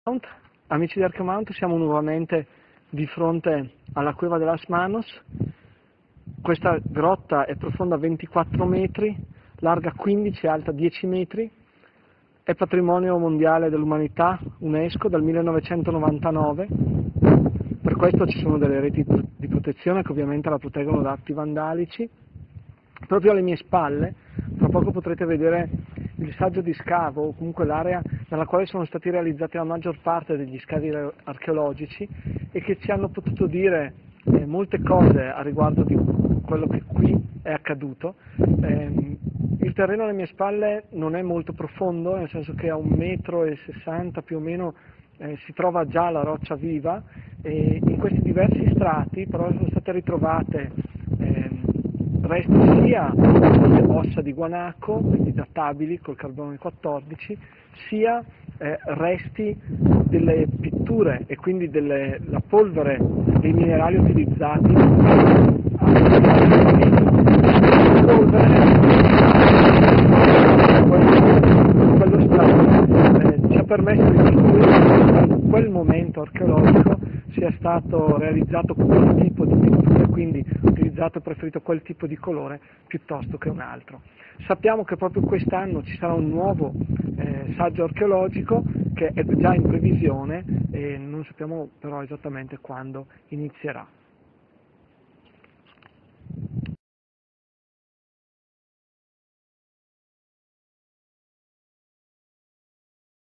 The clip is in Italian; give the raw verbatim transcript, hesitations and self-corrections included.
Mount. Amici di Arcomount, siamo nuovamente di fronte alla cueva de las Manos. Questa grotta è profonda ventiquattro metri, larga quindici e alta dieci metri, è patrimonio mondiale dell'umanità UNESCO dal millenovecentonovantanove, per questo ci sono delle reti di protezione che ovviamente la proteggono da atti vandalici. Proprio alle mie spalle, tra poco potrete vedere il saggio di scavo, o comunque l'area nella quale sono stati realizzati la maggior parte degli scavi archeologici e che ci hanno potuto dire eh, molte cose a riguardo di quello che qui è accaduto. Eh, il terreno alle mie spalle non è molto profondo, nel senso che a un metro e sessanta più o meno eh, si trova già la roccia viva, e in questi diversi strati però sono state ritrovate eh, resti sia delle ossa di guanaco, quindi databili col carbone quattordici, sia eh, resti delle pitture e quindi delle, la polvere dei minerali utilizzati. Quello stato eh, ci ha permesso di concludere che in quel momento archeologico sia stato realizzato quel tipo di pittura, quindi utilizzato e preferito quel tipo di colore piuttosto che un altro. Sappiamo che proprio quest'anno ci sarà un nuovo eh, saggio archeologico che è già in previsione e non sappiamo però esattamente quando inizierà.